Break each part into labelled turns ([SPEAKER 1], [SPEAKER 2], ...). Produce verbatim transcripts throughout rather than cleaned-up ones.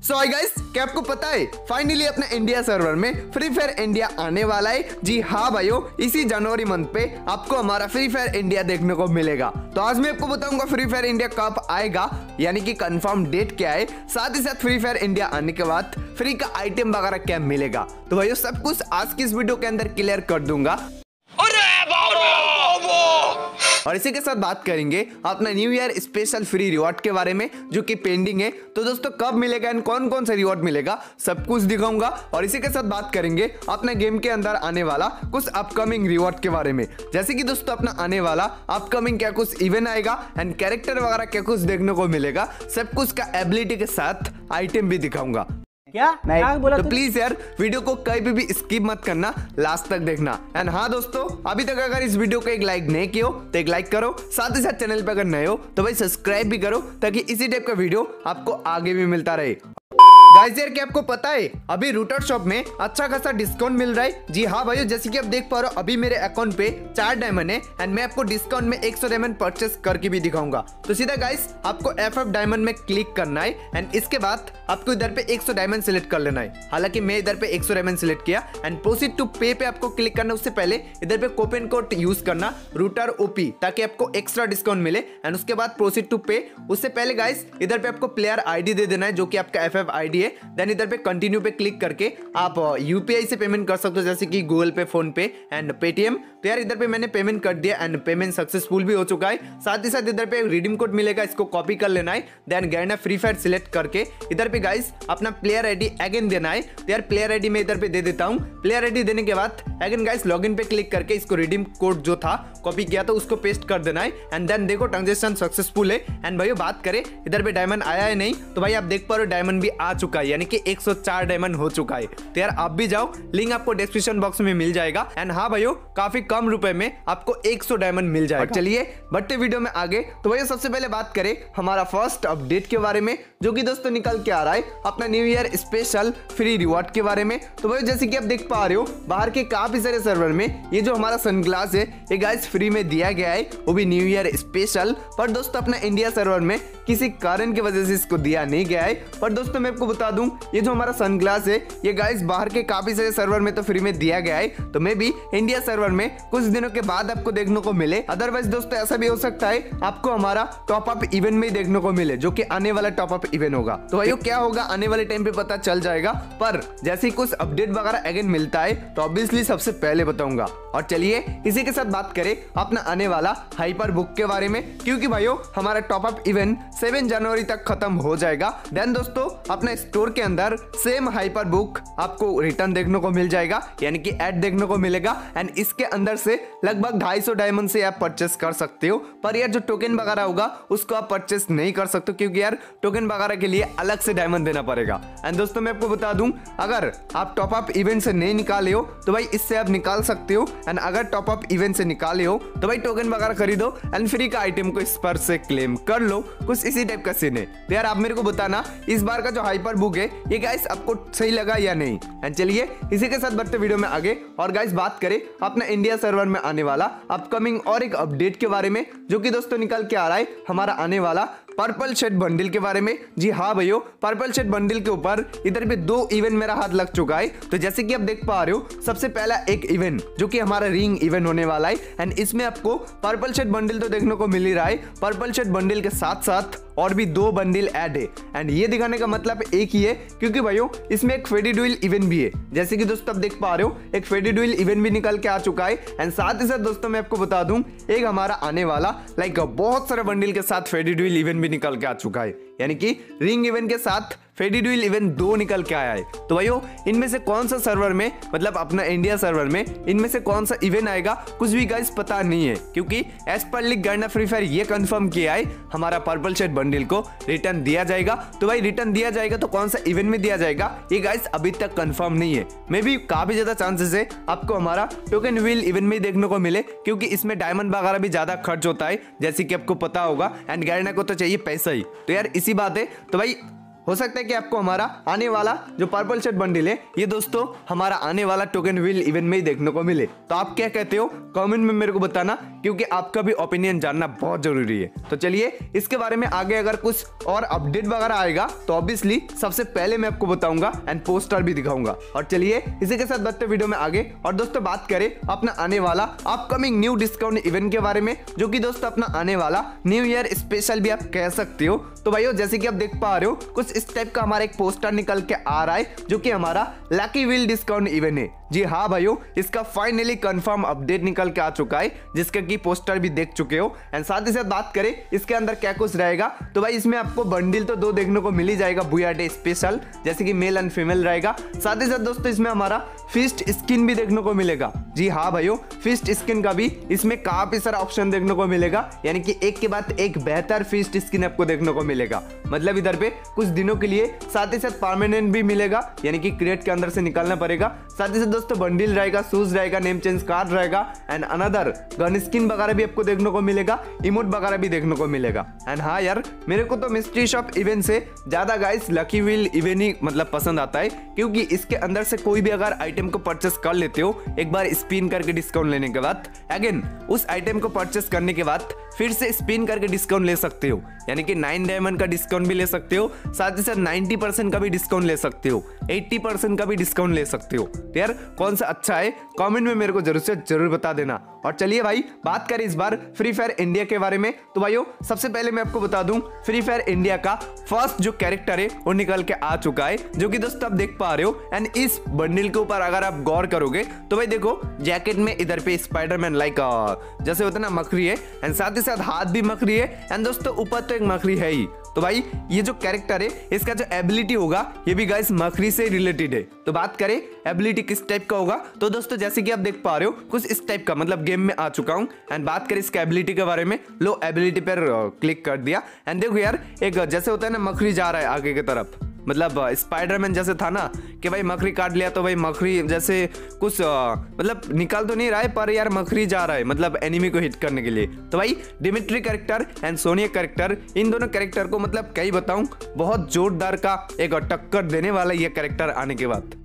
[SPEAKER 1] सो hi guys, क्या आपको पता है फाइनली अपने इंडिया सर्वर में फ्री फायर इंडिया आने वाला है। जी हाँ भाइयों, इसी जनवरी मंथ पे आपको हमारा फ्री फायर इंडिया देखने को मिलेगा। तो आज मैं आपको बताऊंगा फ्री फायर इंडिया कब आएगा, यानी कि कंफर्म डेट क्या है, साथ ही साथ फ्री फायर इंडिया आने के बाद फ्री का आइटम वगैरह क्या मिलेगा। तो भाइयों सब कुछ आज की इस वीडियो के अंदर क्लियर कर दूंगा। और इसी के साथ बात करेंगे अपना new year special free reward के बारे में जो कि पेंडिंग है। तो दोस्तों कब मिलेगा एंड कौन कौन सा रिवॉर्ड मिलेगा सब कुछ दिखाऊंगा। और इसी के साथ बात करेंगे अपने गेम के अंदर आने वाला कुछ अपकमिंग रिवॉर्ड के बारे में, जैसे कि दोस्तों अपना आने वाला अपकमिंग क्या कुछ इवेंट आएगा एंड कैरेक्टर वगैरह क्या कुछ देखने को मिलेगा, सब कुछ का एबिलिटी के साथ आइटम भी दिखाऊंगा।
[SPEAKER 2] क्या नहीं बोला
[SPEAKER 1] तो प्लीज यार वीडियो को कहीं भी, भी स्किप मत करना, लास्ट तक देखना। एंड हाँ दोस्तों, अभी तक अगर इस वीडियो को एक लाइक नहीं किया हो तो एक लाइक करो, साथ ही साथ चैनल पे अगर नए हो तो भाई सब्सक्राइब भी करो ताकि इसी टाइप का वीडियो आपको आगे भी मिलता रहे। गाइस यार क्या आपको पता है अभी रूटर शॉप में अच्छा खासा डिस्काउंट मिल रहा है। जी हाँ भाइयों, जैसे कि आप देख पा रहे हो अभी मेरे अकाउंट पे चार डायमंड है एंड मैं आपको डिस्काउंट में एक सौ डायमंड परचेस करके भी दिखाऊंगा। तो सीधा गाइस आपको एफ एफ डायमंड में क्लिक करना है एंड इसके बाद आपको इधर पे एक सौ डायमंड सिलेक्ट कर लेना है। हालांकि मैं इधर पे एक सौ डायमंड सिलेक्ट किया एंड प्रोसीड टू पे पे आपको क्लिक करना। उससे पहले इधर पे कूपन कोड यूज करना रूटर ओपी ताकि आपको एक्स्ट्रा डिस्काउंट मिले एंड उसके बाद प्रोसीड टू पे। उससे पहले गाइस इधर पे आपको प्लेयर आईडी दे देना है जो कि आपका एफ एफ आईडी है। देन इधर पे कंटिन्यू पे क्लिक करके आप यूपीआई से पेमेंट कर सकते हो, जैसे कि गूगल पे, फोन पे एंड पेटीएम। तो यार इधर पे मैंने पेमेंट कर दिया एंड पेमेंट सक्सेसफुल भी हो चुका है। साथ ही साथ इधर पे रिडीम कोड मिलेगा, इसको कॉपी कर लेना है। देन गैना फ्री फायर सिलेक्ट करके इधर पे गाइस अपना प्लेयर आईडी अगेन देना है। तो यार प्लेयर आईडी मैं इधर पे दे देता हूँ। प्लेयर आईडी देने के बाद अगेन गाइस लॉगिन पे क्लिक करके इसको रिडीम कोड जो था कॉपी किया तो उसको पेस्ट कर देना है एंड देन देखो ट्रांजेक्शन सक्सेसफुल है। एंड भाई बात करें इधर पे डायमंड आया है नहीं, तो भाई आप देख पा रहे हो डायमंड भी आ चुका है, यानी कि एक सौ चार डायमंड हो चुका है। तो यार आप भी जाओ, लिंक आपको डिस्क्रिप्शन बॉक्स में मिल जाएगा। एंड हाँ भाइयों काफी कम रुपए में आपको एक सौ डायमंड मिल जाएगा। चलिए बढ़ते वीडियो में आगे। तो भाइयों सबसे पहले बात करें हमारा फर्स्ट अपडेट के बारे में जो कि दोस्तों निकल के आ रहा है अपना new year special free reward के बारे में। तो भाई जैसे कि आप देख पा रहे हो बाहर के काफी सारे सर्वर में ये जो हमारा सनग्लास है ये गाइस फ्री में दिया गया है, वो भी न्यू ईयर स्पेशल। पर दोस्तों अपना इंडिया सर्वर में किसी कारण की वजह से इसको दिया नहीं गया है। पर दोस्तों मैं आपको बता दूं ये जो हमारा सनग्लास है ये गाइस बाहर के काफी सारे सर्वर में तो फ्री में दिया गया है, तो मैं भी इंडिया सर्वर में कुछ दिनों के बाद आपको देखने को मिले। अदरवाइज दोस्तों ऐसा भी हो सकता है आपको हमारा टॉप अप इवेंट में ही देखने को मिले जो कि आने वाला टॉप अप इवेंट होगा। तो भाइयों क्या होगा आने वाले टाइम पे पता चल जाएगा, पर जैसे ही कुछ अपडेट वगैरह अगेन मिलता है तो ऑब्वियसली सबसे पहले बताऊंगा। और चलिए इसी के साथ बात करें अपना आने वाला हाइपर बुक के बारे में, क्योंकि भाइयों हमारा टॉप अप इवेंट सात जनवरी तक खत्म हो जाएगा। देन दोस्तों अपने स्टोर के अंदर सेम हाइपर बुक आपको रिटर्न देखने को मिल जाएगा, यानी कि ऐड देखने को मिलेगा एंड इसके अंदर से लगभग ढाई सौ डायमंड से आप परचेस कर सकते हो। पर यार जो टोकन वगैरह होगा उसको आप परचेस नहीं कर सकते हो, क्योंकि यार टोकन वगैरह के लिए अलग से डायमंड देना पड़ेगा। एंड दोस्तों मैं आपको बता दूं अगर आप टॉप अप इवेंट से नहीं निकाले हो तो भाई इससे आप निकाल सकते हो, एंड अगर टॉप अप इवेंट से निकाले हो तो भाई टोकन वगैरह खरीदो एंड फ्री का आइटम को इस पर से क्लेम कर लो। कुछ इसी टाइप का सीन है। तो यार आप मेरे को बताना इस बार का जो हाइपर बुक है ये गाइस आपको सही लगा या नहीं। एंड चलिए इसी के साथ बढ़ते वीडियो में आगे। और गाइस बात करें अपना इंडिया सर्वर में आने वाला अपकमिंग और एक अपडेट के बारे में जो कि दोस्तों निकल के आ रहा है हमारा आने वाला पर्पल शेड बंडल के बारे में। जी हाँ भैया, पर्पल शेड बंडल के ऊपर इधर पे दो इवेंट मेरा हाथ लग चुका है। तो जैसे कि आप देख पा रहे हो सबसे पहला एक इवेंट जो कि हमारा रिंग इवेंट होने वाला है एंड इसमें आपको पर्पल शेड बंडल तो देखने को मिल ही रहा है। पर्पल शेड बंडल के साथ साथ और भी दो बंडल ऐड है एंड ये दिखाने का मतलब एक ही है, क्योंकि भाइयों इसमें एक फेडी डुअल इवेंट भी है। जैसे कि दोस्तों आप देख पा रहे हो एक फेडी डुअल इवेंट भी निकल के आ चुका है। एंड साथ ही साथ दोस्तों मैं आपको बता दूं एक हमारा आने वाला लाइक बहुत सारे बंडल के साथ फेडी डुअल इवेंट भी निकल के आ चुका है, यानी कि रिंग इवेंट के साथ फेडी डुअल इवेंट दो निकल के आया है। तो भाइयों इनमें से कौन सा सर्वर में, मतलब अपना इंडिया सर्वर में इनमें से कौन सा इवेंट आएगा कुछ भी गाइस पता नहीं है, क्योंकि एज पर लीक गार्डना फ्री फायर ये कंफर्म किया है हमारा पर्पल शेड बंडल को रिटर्न दिया जाएगा। तो भाई रिटर्न दिया जाएगा तो कौन सा इवेंट में दिया जाएगा ये गाइस अभी तक कंफर्म नहीं है। मे भी काफी ज्यादा चांसेस है आपको हमारा टोकन व्हील इवेंट में देखने को मिले, क्योंकि इसमें डायमंड वगैरह भी ज्यादा खर्च होता है जैसे कि आपको पता होगा एंड गार्डना को तो चाहिए पैसा ही। तो यार इसी बात है। तो भाई हो सकता है कि आपको हमारा आने वाला जो पर्पल शर्ट बंडल है ये दोस्तों हमारा आने वाला टोकन व्हील इवेंट में ही देखने को मिले। तो आप क्या कहते हो कमेंट में मेरे को बताना, क्योंकि आपका भी ओपिनियन जानना बहुत जरूरी है। तो चलिए इसके बारे में आगे अगर कुछ और अपडेट वगैरह आएगा तो ऑब्वियसली सबसे पहले मैं आपको बताऊंगा एंड पोस्टर भी दिखाऊंगा। और चलिए इसी के साथ बढ़ते वीडियो में आगे। और दोस्तों बात करें अपना आने वाला अपकमिंग न्यू डिस्काउंट इवेंट के बारे में, जो कि दोस्तों अपना आने वाला न्यू ईयर स्पेशल भी आप कह सकते हो। तो भाइयों जैसे कि आप देख पा रहे हो कुछ इस टाइप का हमारा एक पोस्टर निकल के आ रहा है, जो कि हमारा लकी व्हील डिस्काउंट इवेंट है। जी हाँ भाइयों, इसका फाइनली कंफर्म अपडेट निकल के आ चुका है, जिसका की पोस्टर भी देख चुके हो। एंड साथ ही साथ बात करें इसके अंदर क्या कुछ रहेगा, तो भाई इसमें आपको बंडल तो दो देखने को मिल ही जाएगा बुया डे स्पेशल, जैसे कि मेल एंड फीमेल रहेगा। साथ ही साथ दोस्तों इसमें हमारा फिस्ट स्किन भी देखने को मिलेगा। जी हाँ भाइयों, फिस्ट स्किन का भी इसमें काफी सारा ऑप्शन देखने को मिलेगा, यानी कि एक के बाद एक बेहतर फिस्ट स्किन आपको देखने को मिलेगा। मतलब इधर पे कुछ दिनों के लिए, साथ ही साथ परमानेंट भी मिलेगा, यानी कि क्रिएट के अंदर से निकालना पड़ेगा। साथ ही साथ दोस्तों बंडल रहेगा, शूज रहेगा, नेम चेंज कार्ड रहेगा एंड अनदर गन स्किन वगैरह भी आपको देखने को मिलेगा, इमोट वगैरह भी देखने को मिलेगा। एंड हाँ यार, मेरे को तो मिस्ट्री शॉप इवेंट से ज्यादा गाइस लकी व्हील इवेंट ही मतलब पसंद आता है, क्योंकि इसके अंदर से कोई भी अगर आइटम को परचेस कर लेते हो एक बार स्पिन करके डिस्काउंट लेने के बाद, अगेन उस आइटम को परचेस करने के बाद फिर से स्पिन करके डिस्काउंट ले सकते हो, यानी कि नाइन डायमंड का डिस्काउंट भी ले सकते हो, साथ ही साथ नाइंटी परसेंट का भी डिस्काउंट ले सकते हो, एट्टी परसेंट का भी डिस्काउंट ले सकते हो। तो यार कौन सा अच्छा है कमेंट में मेरे को जरूर से जरूर बता देना। और चलिए भाई बात करें इस बार फ्री फायर इंडिया के बारे में, तो भाइयों सबसे पहले मैं आपको बता दूं फ्री फायर इंडिया का फर्स्ट जो कैरेक्टर है वो निकल के आ चुका है, जो कि दोस्तों आप देख पा रहे हो। एंड इस बंडल के ऊपर अगर आप गौर करोगे तो भाई देखो जैकेट में इधर पे स्पाइडरमैन लाइक जैसे होता है ना मकड़ी है, एंड साथ ही साथ हाथ भी मकड़ी है, एंड दोस्तों ऊपर तो एक मकड़ी है ही। तो भाई ये जो कैरेक्टर है इसका जो एबिलिटी होगा ये भी गाइस मकड़ी से रिलेटेड है। तो बात करें एबिलिटी किस टाइप का होगा, तो दोस्तों जैसे कि आप देख पा रहे हो कुछ इस टाइप का, मतलब गेम में आ चुका हूं। एंड बात करें इसका एबिलिटी के बारे में, लो एबिलिटी पर क्लिक कर दिया एंड देखो यार एक जैसे होता है ना मकड़ी जा रहा है आगे की तरफ, मतलब स्पाइडरमैन जैसे था ना कि भाई मकड़ी काट लिया तो भाई मकड़ी जैसे कुछ मतलब निकाल तो नहीं रहा है पर यार मकड़ी जा रहा है, मतलब एनिमी को हिट करने के लिए। तो भाई Dimitri character and Sonia character, इन दोनों कैरेक्टर को मतलब क्या ही बताऊं, बहुत जोरदार का एक टक्कर देने वाला ये कैरेक्टर आने के बाद।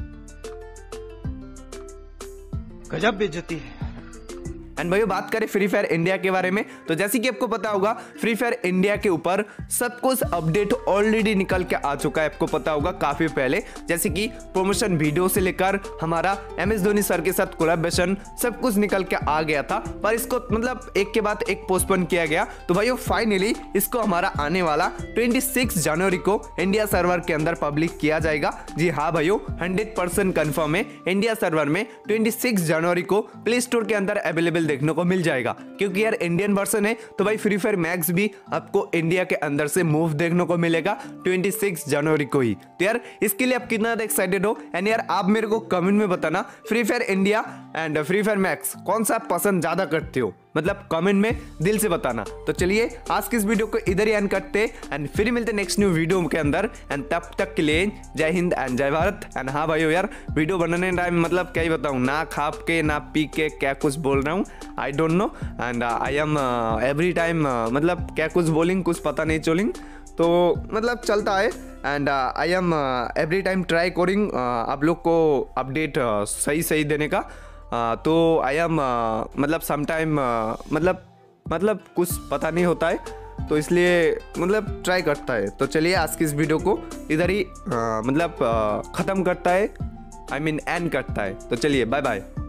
[SPEAKER 2] गजब बेइज्जती है।
[SPEAKER 1] एंड भाई बात करें फ्री फायर इंडिया के बारे में, तो जैसे कि आपको पता होगा फ्री फायर इंडिया के ऊपर सब कुछ अपडेट ऑलरेडी निकल के आ चुका है, आपको पता होगा काफी पहले, जैसे कि प्रमोशन वीडियो से लेकर हमारा एम एस धोनी सर के साथ कोलैबोरेशन सब कुछ निकल के आ गया था, पर इसको मतलब एक के बाद एक पोस्टपोन किया गया। तो भाई फाइनली इसको हमारा आने वाला छब्बीस जनवरी को इंडिया सर्वर के अंदर पब्लिक किया जाएगा। जी हाँ भाइयों, हंड्रेड परसेंट कन्फर्म है, इंडिया सर्वर में छब्बीस जनवरी को प्ले स्टोर के अंदर अवेलेबल देखने को मिल जाएगा, क्योंकि यार इंडियन वर्जन है तो भाई फ्री फायर मैक्स भी आपको इंडिया के अंदर से मूव देखने को मिलेगा छब्बीस जनवरी को ही। तो यार इसके लिए आप कितना एक्साइटेड हो, एंड यार आप मेरे को कमेंट में बताना free fire India and free fire max कौन सा आप पसंद ज्यादा करते हो, मतलब कमेंट में दिल से बताना। तो चलिए आज की इस वीडियो को इधर ही एंड करते एंड फिर मिलते नेक्स्ट न्यू वीडियो के अंदर, एंड तब तक के लिए जय हिंद एंड जय भारत। एंड हाँ भाइयों यार वीडियो बनाने टाइम मतलब क्या ही बताऊँ, ना खा के ना पी के क्या कुछ बोल रहा हूँ I don't know, and I am every time मतलब क्या कुछ बोलिंग कुछ पता नहीं चोलिंग, तो मतलब चलता है। And I am every time try करिंग आप लोग को अपडेट uh, सही सही देने का, uh, तो आई एम uh, मतलब समटाइम uh, मतलब मतलब कुछ पता नहीं होता है, तो इसलिए मतलब ट्राई करता है। तो चलिए आज की इस वीडियो को इधर ही uh, मतलब uh, ख़त्म करता है, आई मीन एंड करता है। तो चलिए बाय बाय।